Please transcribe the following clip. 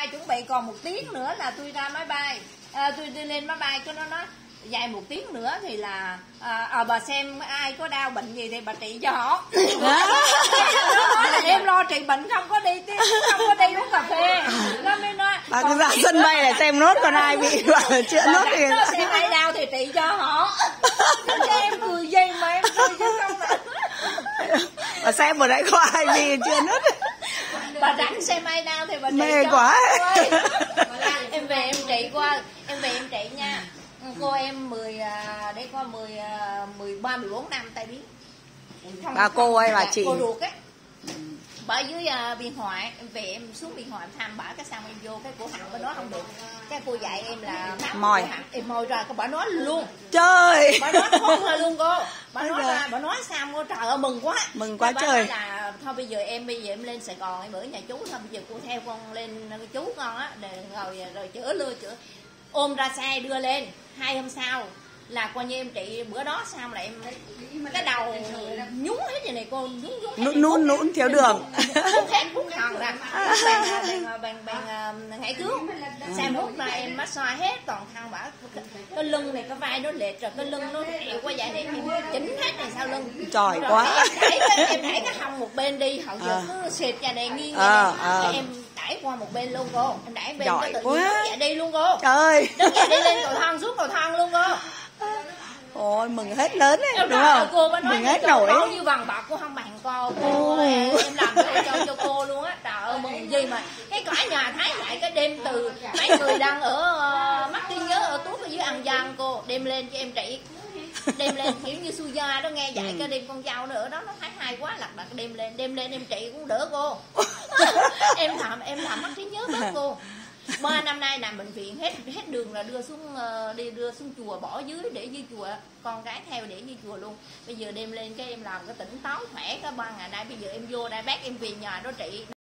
bay, chuẩn bị còn 1 tiếng nữa là tôi ra máy bay. Tôi đi lên máy bay, cái nó nói dài 1 tiếng nữa thì là bà xem ai có đau bệnh gì thì bà trị cho họ. Nó nói là em lo trị bệnh, không có đi uống cà phê. Nó mới nói bà cứ ra sân bay để xem nốt, còn ai bị chữa nốt thì xem ai đau thì trị cho họ. Chứ em cười gì mà em cười chứ không là bà xem ở đấy có ai bị chữa nốt. Bà rảnh xem ai đau thì bà trị mê cho quá. Em về em trị qua, em về em trị nha. Cô em 13 14 năm tay biết. Bà cô ơi bà chị. Cô ruột ấy. Bà ở dưới Biên Hòa, em về em xuống Biên Hòa em thăm bà, cái xong em vô cái cổ họng bên đó không được. Cái cô dạy em là mồi. Em mồi ra, bà nói luôn. Trời. Bà nói khốn ra luôn cô. Bà nói ra, bà nói sao cô, trời ơi mừng quá. Mừng quá bà trời. Nói là thôi bây giờ em lên Sài Gòn em ở nhà chú, thôi bây giờ cô theo con lên chú con á, rồi chữa lưa chữa. Ôm ra xe đưa lên, 2 hôm sau là coi như em trị bữa đó xong là em cái đầu nhúng hết vậy này cô, nún thiếu đường. Em hút hòn ra bằng hãy cứu xem hút ra em massage hết toàn thân bả, cái lưng này cái vai nó lệch rồi, cái lưng nó ẹo qua vậy này em chỉnh hết này sau lưng. Trời quá. Em đẩy cái hông một bên đi, hầu giờ cứ xịt ra này nghiêng em đẩy qua một bên luôn cô, em đẩy bên cái tự nhiên đứng dậy đi luôn cô. Trời. Đứng dậy đi lên cầu thang, xuống cầu thang luôn cô. Ôi mừng hết lớn đấy, đúng rồi, không? cô mới nói mừng hết nổi. Bao nhiêu vàng bạc cô không bằng cô em làm cho cô luôn á. Trời ơi mừng gì mà cái cả nhà thấy lại, cái đêm từ mấy người đang ở mắt tôi nhớ ở Tuốt ở dưới An Giang cô đem lên cho em trị, đem lên kiểu như Suza đó nghe dạy cái đêm con dâu nữa ở đó nó thấy hay quá, lặt đem lên em trị cũng đỡ cô. em làm mắt trí nhớ bớt cô. 3 năm nay nằm bệnh viện, hết đường là đưa xuống chùa, bỏ dưới để dưới chùa, con gái theo để dưới chùa luôn. Bây giờ đem lên cái em làm cái tỉnh táo khỏe, cái 3 ngày nay bây giờ em vô đây bác em về nhà đó trị.